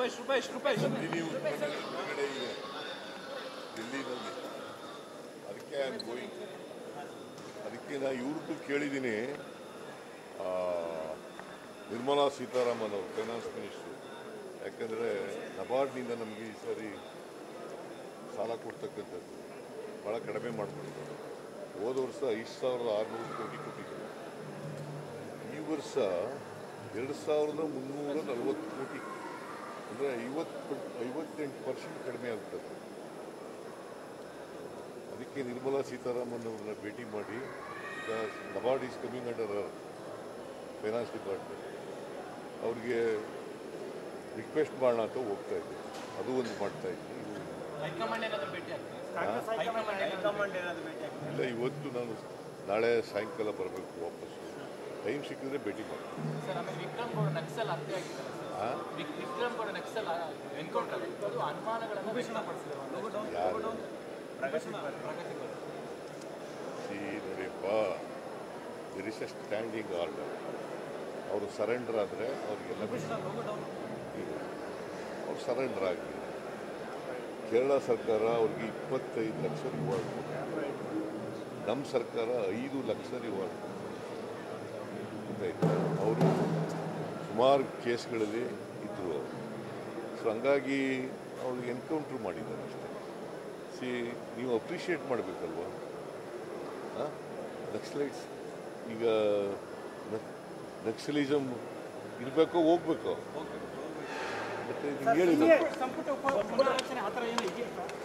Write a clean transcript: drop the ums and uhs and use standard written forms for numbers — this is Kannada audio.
ಕಂಟಿನ್ಯೂ ಹೊರಗಡೆ ಇದೆ ದಿಲ್ಲಿನಲ್ಲಿ. ಅದಕ್ಕೆ ಐ ಆಮ್ ಗೋಯಿಂಗ್. ಅದಕ್ಕೆ ನಾನು ಇವ್ರದ್ದು ಕೇಳಿದ್ದೀನಿ, ನಿರ್ಮಲಾ ಸೀತಾರಾಮನ್ ಅವರು ಫೈನಾನ್ಸ್ ಮಿನಿಸ್ಟ್ರು. ಯಾಕಂದರೆ ನಬಾರ್ಡ್ನಿಂದ ನಮಗೆ ಈ ಸಾರಿ ಸಾಲ ಕೊಡ್ತಕ್ಕಂಥದ್ದು ಭಾಳ ಕಡಿಮೆ ಮಾಡಿಬಿಟ್ಟಿದ್ದಾರೆ. ಹೋದ ವರ್ಷ 5,600 ಕೋಟಿ ಕೊಟ್ಟಿದ್ದಾರೆ. ಈ ವರ್ಷ 2,340 ಕೋಟಿ, ಅಂದರೆ 58% ಕಡಿಮೆ ಆಗ್ತದೆ. ಅದಕ್ಕೆ ನಿರ್ಮಲಾ ಸೀತಾರಾಮನ್ ಅವ್ರನ್ನ ಭೇಟಿ ಮಾಡಿ, because NABARD is coming under finance department, ಅವ್ರಿಗೆ ರಿಕ್ವೆಸ್ಟ್ ಮಾಡೋಣ ಅಂತ ಹೋಗ್ತಾ ಇದ್ದೆ. ಅದು ಒಂದು ಮಾಡ್ತಾ ಇದ್ದೆ. ಇಲ್ಲ, ಇವತ್ತು ನಾನು ನಾಳೆ ಸಾಯಂಕಾಲ ಬರಬೇಕು ವಾಪಸ್ಸು. ಟೈಮ್ ಸಿಕ್ಕಿದ್ರೆ ಭೇಟಿ ಮಾಡ್ತೀನಿ. ಯಾರು ನೋಡಿಯಪ್ಪ, there is a standing order. ಅವರು ಸರೆಂಡರ್ ಆದರೆ ಅವ್ರಿಗೆಲ್ಲ ಅವ್ರು ಸರೆಂಡರ್ ಆಗಲಿ. ಕೇರಳ ಸರ್ಕಾರ ಅವ್ರಿಗೆ 25 ಲಕ್ಷ ರಿವಾರ್ಡ್ ಕೊಟ್ಟಿದೆ. ನಮ್ಮ ಸರ್ಕಾರ 5 ಲಕ್ಷ ರಿವಾರ್ಡ್ ಗೊತ್ತಾಯ್ತು. ಅವರು ಸುಮಾರು ಕೇಸ್ಗಳಲ್ಲಿ ಇದ್ದರು ಅವರು. ಸೊ ಹಂಗಾಗಿ ಅವ್ರಿಗೆ ಎನ್ಕೌಂಟ್ರ್ ಮಾಡಿದ್ದಾರೆ ಅಷ್ಟೇ. ನೀವು ಅಪ್ರಿಷಿಯೇಟ್ ಮಾಡಬೇಕಲ್ವ. ನಕ್ಸಲೈಟ್ಸ್ ಈಗ ನಕ್ಸಲಿಸಮ್ ಇರಬೇಕೋ ಹೋಗ್ಬೇಕೋ? ಮತ್ತೆ ಹೇಳಿದ್ರು